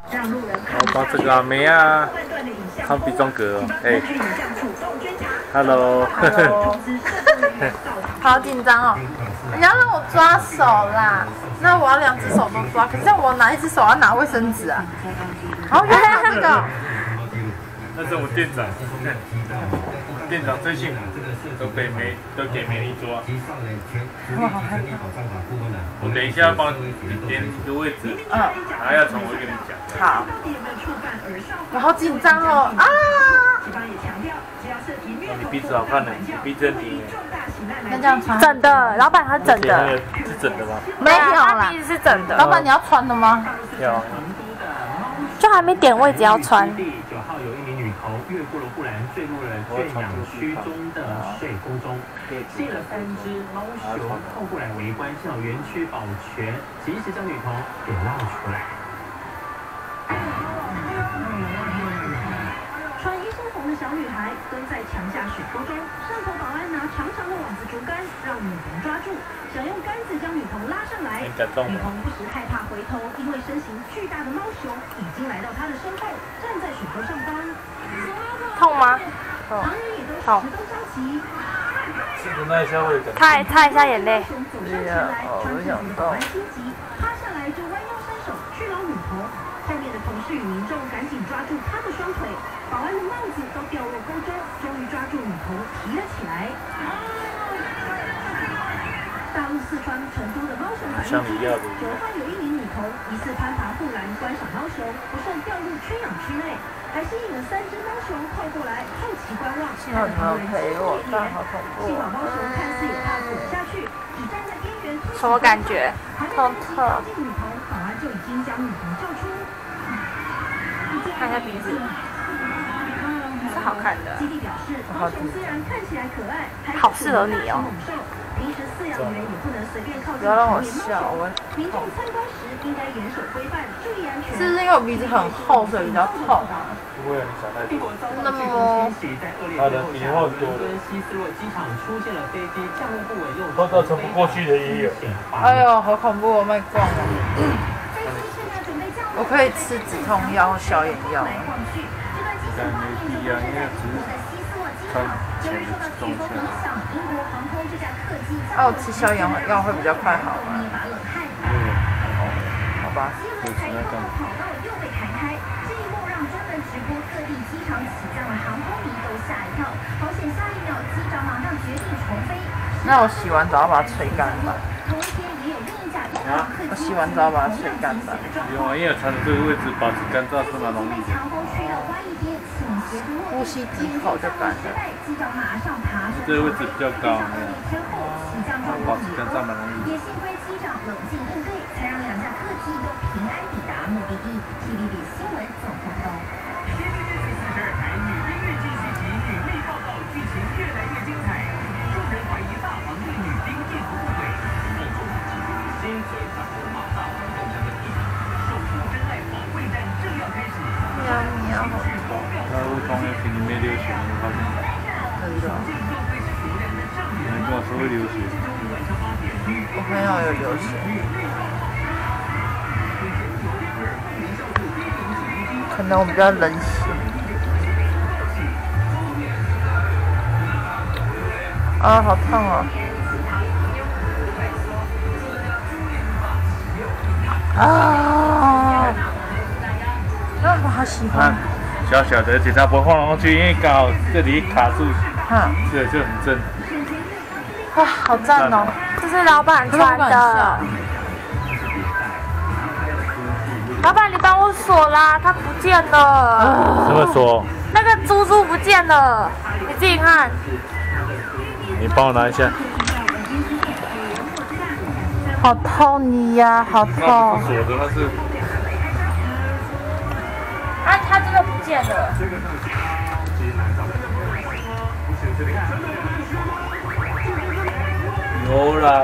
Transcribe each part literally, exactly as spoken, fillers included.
我帮这个阿妹啊，看比中格哦，哎 ，Hello， 好紧张哦！你要让我抓手啦，那我要两只手都抓，可是我哪一只手要拿卫生纸啊？哦，原来这个。 那是我们店长，店长最幸福，都给梅都给梅丽抓。 哇，好害怕！ 我等一下帮你点几个位置，嗯，然后要从我跟你讲。 好。我好紧张哦啊！ 哦，你鼻子好看呢，你鼻子很挺哎。 那这样穿？ 整的，老板他整的。 是整的吗？ 没有啦，鼻子是整的。 老板你要穿的吗？ 要。 就还没点位置要穿。 九号有一名女童越过了护栏，坠入了圈养区中的水沟中，吸了三只猫熊靠过来围观，向园区保全，及时将女童给捞出来。 穿医生服的小女孩蹲在墙下水沟中，上头保安拿长长的网子竹竿让女童抓住，想用杆子将女童拉上来。女童不时害怕回头，因为身形巨大的猫熊已经来到她的身后，站在水沟上方。 痛吗？ 旁人也都十分着急。 是的，那一下会感。 擦擦一下眼泪。 是的，哦，我想到。保安心急，趴下来就弯腰伸手去捞女童。后面的同事与民众赶紧抓住她的双腿，保安的帽子都掉落沟中，终于抓住女童提了起来。大陆四川成都的猫熊繁育区，九号有一名女童疑似攀爬护栏观赏猫熊，不慎掉入圈养区内，还吸引了三只猫熊靠过来好奇观望。幸好你们陪我，但好恐怖。幸好猫熊看似也怕滚下去，只站在边缘。 什么感觉？痛痛。 靠近女童，保安就已经将女童救出。 看一下鼻子，是好看的。 基地表示，猫熊虽然看起来可爱， 好适合你哦。 平时饲养员也不能随便靠近。 不要让我笑，我。 民众参观时应该严守规范，注意安全。 是不是因为我鼻子很厚，所以比较痛？ 不会，你想太多。 真的吗？ 他的笔画多了。 希斯洛机场出现了飞机降落不稳，用都造成不过去的也有。 哎呦，好恐怖！我卖光了。我可以吃止痛药、消炎药。 但没必要，因为只是穿前的止痛药。 啊，我吃消炎药会比较快好吗？ 对。 好吧。 就吃那个。 那我洗完澡要把它吹干吧。我洗完澡把它吹干吧。 不用啊，因为穿的这个位置保持干燥是蛮容易的。 呼吸几口就干了。 这个位置比较高，没有。保持干燥蛮容易。 也幸亏机长冷静应对，才让两架客机都平安抵达目的地。T V B 新闻总报道。 T V B 四十二台女兵越境袭击，女力报道剧情越来越精彩。众人怀疑大黄对女兵意图不轨，后中指出心嘴掌握马大黄构成的地场，守护真爱保卫战正要开始。 喵喵，好痛！ 那会放在瓶里面流血，你发现吗？ 真的。 你跟我说会流血。 我朋友有流血。可能我比较冷血。啊，好烫哦！啊！啊，我好喜欢。 小小的，而且它不会晃来晃去，因为刚好这里卡住， 嗯， 这就很正。 哇，好赞哦！ 这是老板穿的。老板，你帮我锁啦，它不见了。 怎么锁？ 那个珠珠不见了，你自己看。 你帮我拿一下。 好痛你呀，好痛。 那不是锁的，那是。 啊，它真的不见了。 有啦。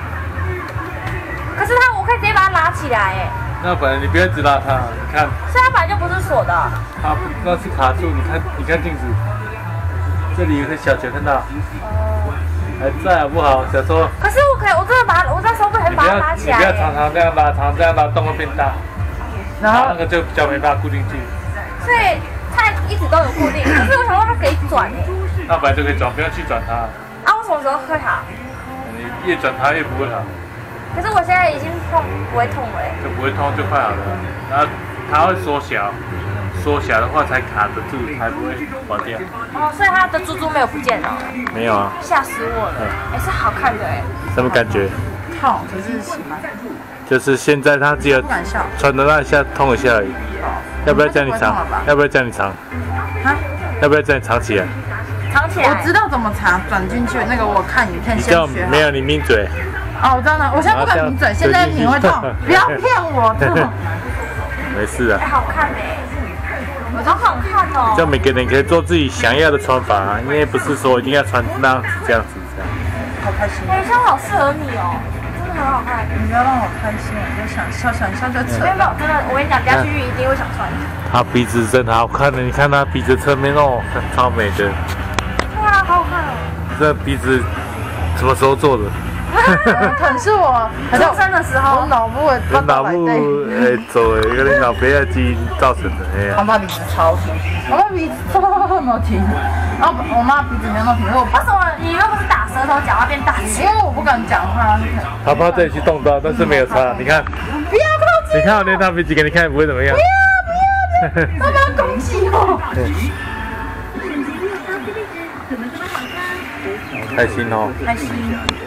可是它，我可以直接把它拿起来哎。 那本来你不要只拉它，你看。 所以它本来就不是锁的。 它那是卡住，你看，你看镜子，这里有个小球，看到？哦。还在好不好，小周？ 可是我可以，我真的把它，我那时候不可以把它拉起来。 你不要常常这样拉，常常这样拉，洞会变大。 然后那个就比较没办法固定住， 所以它一直都有固定，可是我想说它可以转哎。 那本来就可以转，不用去转它。 啊，我什么时候会好？ 你越转它越不会好， 可是我现在已经痛不会痛了哎。 就不会痛就快好了。然后它会缩小，缩小的话才卡得住，才不会滑掉。 哦，所以它的珠珠没有不见哦。 没有啊。 吓死我了！哎，是好看的哎。 什么感觉？ 痛，可是喜欢。 就是现在它只有不敢笑。 穿的那一下痛一下而已。要不要叫你藏？要不要叫你藏？ 啊？ 要不要叫你藏起来？ 藏起来。 我知道怎么藏，转进去那个我看影片先学。 没有，你抿嘴。 哦，我知道了，我现在不敢抿嘴，现在抿会痛，不要骗我痛。 没事啊。 哎，好看哎，我都好看哦。 就每个人可以做自己想要的穿法啊，因为不是说一定要穿那样子这样子这样。 好开心。 哎，这样好适合你哦，真的很好看。 你不要让我开心，我就想笑，想笑就扯。 没有没有，真的，我跟你讲，等下去一定会想穿。 他鼻子真的好看的，你看他鼻子侧面哦，超美的。 对啊，好好看哦。 这鼻子什么时候做的？ 可能是我出生的时候， 我脑部的跟脑部诶走诶，跟你脑白的基因造成的哎呀。 我妈鼻子超挺，我妈鼻子这么挺，然后我妈鼻子没有那么挺，我为什么你又不是打舌头讲话变大气？ 因为我不敢讲话。 他怕这里去动到，但是没有差，你看。 不要靠近。 你看我那大鼻子给你看不会怎么样。 不要不要，他不要攻击我。 开心哦。 开心。